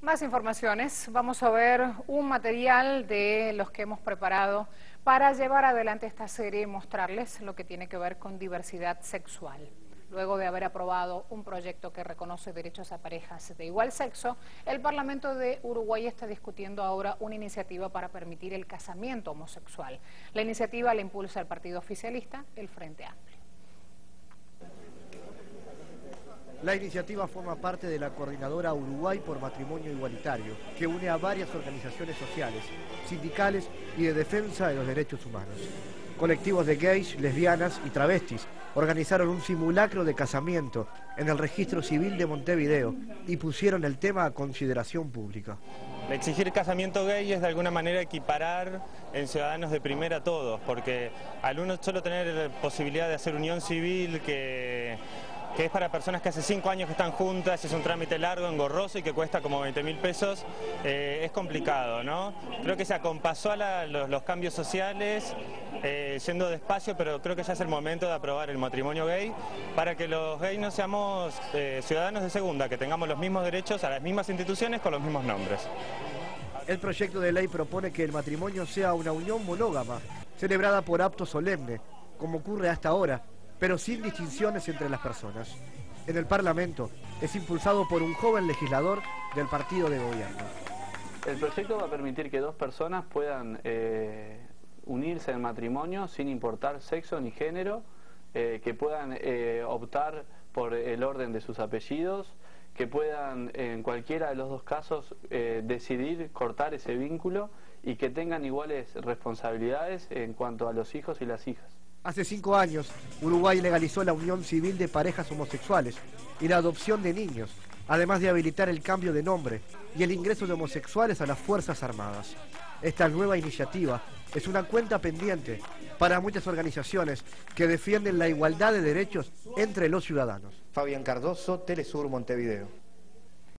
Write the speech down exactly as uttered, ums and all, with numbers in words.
Más informaciones. Vamos a ver un material de los que hemos preparado para llevar adelante esta serie y mostrarles lo que tiene que ver con diversidad sexual. Luego de haber aprobado un proyecto que reconoce derechos a parejas de igual sexo, el Parlamento de Uruguay está discutiendo ahora una iniciativa para permitir el casamiento homosexual. La iniciativa la impulsa el partido oficialista, el Frente Amplio. La iniciativa forma parte de la Coordinadora Uruguay por Matrimonio Igualitario, que une a varias organizaciones sociales, sindicales y de defensa de los derechos humanos. Colectivos de gays, lesbianas y travestis organizaron un simulacro de casamiento en el registro civil de Montevideo y pusieron el tema a consideración pública. Exigir casamiento gay es de alguna manera equiparar en ciudadanos de primera a todos, porque al uno solo tener posibilidad de hacer unión civil que... que es para personas que hace cinco años que están juntas, es un trámite largo, engorroso y que cuesta como veinte mil pesos, eh, es complicado, ¿no? Creo que se acompasó a la, los, los cambios sociales, eh, yendo despacio, pero creo que ya es el momento de aprobar el matrimonio gay para que los gays no seamos eh, ciudadanos de segunda, que tengamos los mismos derechos a las mismas instituciones con los mismos nombres. El proyecto de ley propone que el matrimonio sea una unión monógama, celebrada por acto solemne, como ocurre hasta ahora, pero sin distinciones entre las personas. En el Parlamento es impulsado por un joven legislador del partido de gobierno. El proyecto va a permitir que dos personas puedan eh, unirse en matrimonio sin importar sexo ni género, eh, que puedan eh, optar por el orden de sus apellidos, que puedan en cualquiera de los dos casos eh, decidir cortar ese vínculo y que tengan iguales responsabilidades en cuanto a los hijos y las hijas. Hace cinco años, Uruguay legalizó la unión civil de parejas homosexuales y la adopción de niños, además de habilitar el cambio de nombre y el ingreso de homosexuales a las Fuerzas Armadas. Esta nueva iniciativa es una cuenta pendiente para muchas organizaciones que defienden la igualdad de derechos entre los ciudadanos. Fabián Cardoso, Telesur Montevideo.